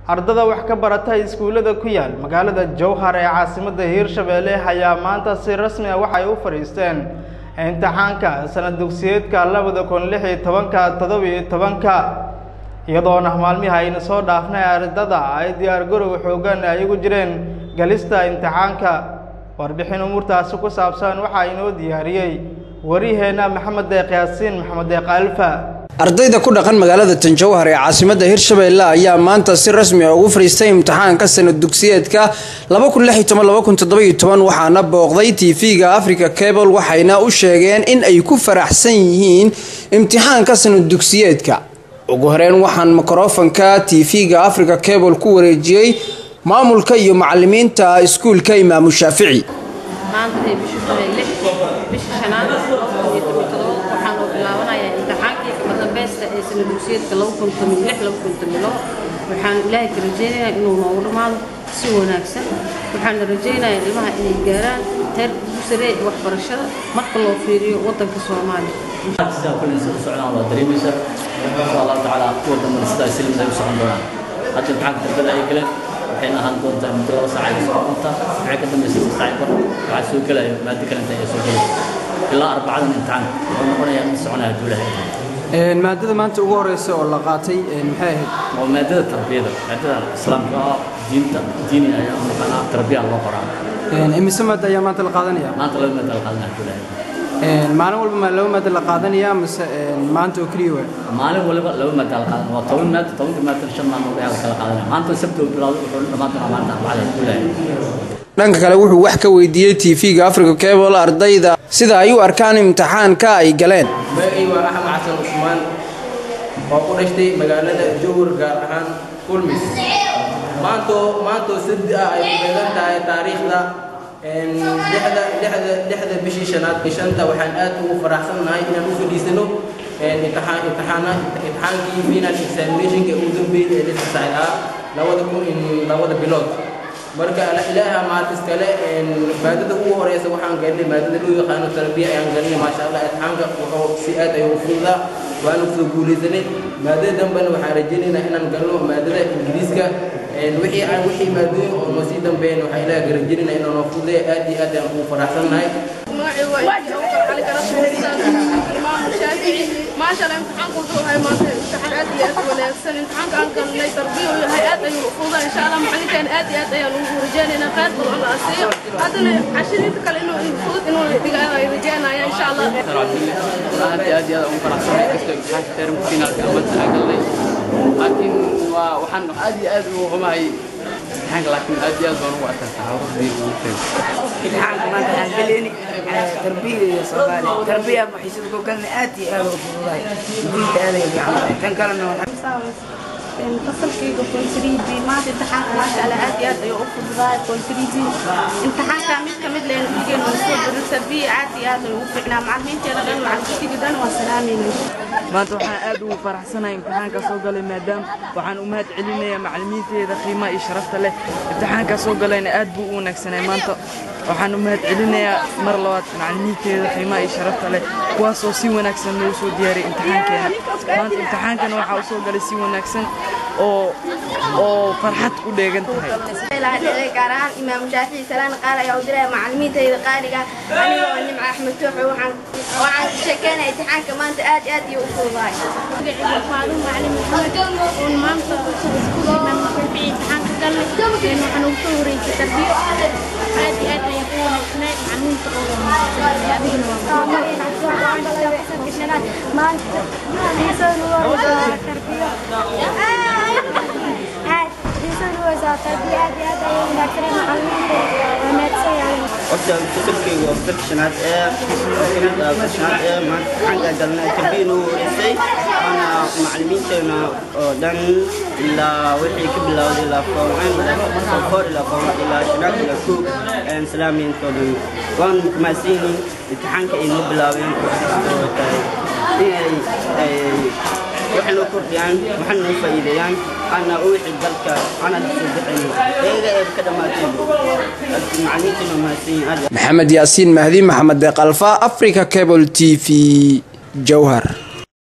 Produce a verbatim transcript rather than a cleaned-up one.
ardada wax ka barata iskuulada ku yaal magaalada Jowhar ee caasimadda Hirshabelle ayaa maanta si rasmi ah waxay u fariisteen imtixaanka sanad dugsiyeedka laba kun iyo lix iyo toban ka toddoba iyo toban ka iyadoo maalmihi ay soo dhaafnay ardada ay diyaar garow xoogan ay ugu jireen galista imtixaanka warbixin umurtaas ku saabsan waxa inoo diyaariyay wariyeena Maxamed Deeqyaasiin Maxamed Deeqalfa ardayda ku dhaqan magaalada Jowhar ee caasimadda Hirshabelle ayaa maanta si rasmi ah ugu fariistay imtixaanka sanad dugsiyeedka laba kun iyo lix iyo toban laba kun iyo toddoba iyo toban waxaana booqday T V-ga Africa Cable waxayna u sheegeen in ay ku faraxsan yihiin imtixaanka sanad dugsiyeedka ugu horeen waxaan mikrofoonka T V-ga Africa Cable ku wareejiyay maamulka iyo macallimiinta iskuulka Imaam Shaafici maanta ay bishu tahay lix bisha shanaad waxaan u bilaabanayaa imtixaankii kama dambaysta ee sanad dugsiyeedka laba kun iyo lix laba kun iyo laba waxaan Ilaahay ka rajaynayaa inuu noogu dhamaado si wanaagsan waxaan rajaynayaa ilmaha inay gaaraan heer sare ee waxbarashada marka loo fiiriyo wadanka Soomaaliya sida kulli soo socdaan waa dareemaysa insha Allah taala kuwa dambe sida silm ay u socon doonaan hadda imtixaanka tarbiyada ay galeen waxayna ahaan doontaa muddo laba saacadood soo qonta waxay ka dambaysaa saacadood waxa soo galay maada kalenta ay soo galay ilaa arbacadan imtixaan wuxuu noqonayaa mid soconaya duulaha een maadada maanta ugu horeysa oo la qaatay maxay ahayd oo maadada tarbiyada maadada islaamka diinta diini ayaa markaa tarbiyada loo qoraa een imise maada ayaa maanta la qaadanaya maanta laba maada la qaadanaya duulaha een maalin walba ma laba maada la qaadanaya mise maanta oo kaliya way maalin walba laba maada la qaadanaya waa toban maada toban maada shan maalmood ayaa la kala qaadanaya maanta sabti oo bilaawday wuxuu dhamaantaa maanta arbacada duulaha dhanka kale wuxuu wax ka weydiiyay T V-ga Africa Cable ardayda sida ay u arkaan imtixaanka ay galeen aywa Axmed Xasan Usmaan oo ku dhashtay magaalada Jowhar gaar ahaan Kulmis maanto maanto sidii ay beegan tahay taariikhda in lixda lixda lixda bishii shanaad bishanta waxaan aad ugu faraxsanahay inaan u fadhiisano imtixaan imtixaana imtixaankii final examination ee ugu dambeeyay ee lix saacadood labada kun iyo labada bilood marka ilaaha maatis kale in maadada ugu horeysa waxaan galnay maadada loo yaqaan tarbiya ayaan galnay ma sha Allah imtixaanka wuxuu si aad ay u fududaa waan ku soo guuleysanay maadada dambana waxaan rajaynaynaa inaan galno maadada Ingiriiska in wixii aan wixii maadooyin oo noo sii dambeeyay waxaan ilaaha rajaynaynaa inaan noo fududeeyo aad iyo aad aan ugu faraxsanahay ما شاء الله امتحان قلتوا هاي ما امتحان آدي آدي ولا سنة امتحان كان كان لي تربية وهاي آدي وفوضى إن شاء الله معلي كان آدي آدي ورجالي أنا خير طبعا الأسير هذا عشان يتكلم إنه المفروض إنه يبقى رجالنا إن شاء الله آدي آدي وفرح سنة كسر امتحان كتير ممكن أكمل أقل لكن وحن آدي آدي وهم هاي امتحان لكن آدي آدي وهم وقتها تعرف بيه امتحان كمان هنقلني تربية صغاري تربية محيسة قلنا آتي أهل وفضلاء دينت هذا يبيعنا تنكرنا فصل كي قلت ثري دي ما امتحان ما شاء الله آتي آتي وفضلاء قلت ثري دي امتحان كامل كامل لأن يجينا نصور التربية آتي آتي وفقنا معلمين ترى غير معلمين جدا وسلامين maanta waxaan aad ugu faraxsanahay imtixaanka soo galay maadaam waxaan u mahad celinayaa macallimiinteeda qiimaha iyo sharafta leh imtixaanka soo galayna aad buu u wanaagsanay maanta waxaan u mahad celinayaa mar labaad macallimiinteeda qiimaha iyo sharafta leh kuwaas oo si wanaagsan loo soo diyaariyay imtixaankeena maanta imtixaankana waxaa u soo galay si wanaagsan oo oo farxad ku dheegan tahay gaar ahaan Imaam Shaafici salaan qaal ayaa u diray macallimiinteeda qaaliga aniga oo Nimco Axmed Tuuxo waxaan waxaan sheekeynaa imtixaanka maanta aad aad iyo u fududahay faadumo macallin oo maanta iskuulka Imaam Shaafici imtixaanka galnay waxaan ugu soo horeeyay tarbiyo aad aad ay u wanaagsanay macallimiinta oo adiguna waa maanta xiisan waa tarbiyo أفضل فكرتي وفكشنات إيه فكشنات فكشنات إيه ما حاجة جلنا كبينو إسي أنا معلمين تنا دن إلى وحي كبلا إلى فوعين إلى فور إلى فوع إلى شنات إلى كوب إن سلامين تودن وان مسيني امتحان كإنه بلا وين وحنا كرديان وحنا فايديان أنا أوحي الدلك أنا دسبحني إيه كده ما تيجي معلمين ما سين محمد ياسين مهدي محمد قلفا أفريكا كابل تي في جوهر.